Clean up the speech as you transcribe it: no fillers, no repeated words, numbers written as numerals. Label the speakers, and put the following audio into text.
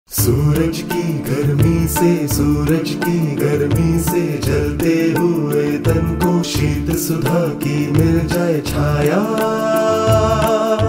Speaker 1: सूरज की गर्मी से, सूरज की गर्मी से जलते हुए तन को शीत सुधा की मिल जाए छाया।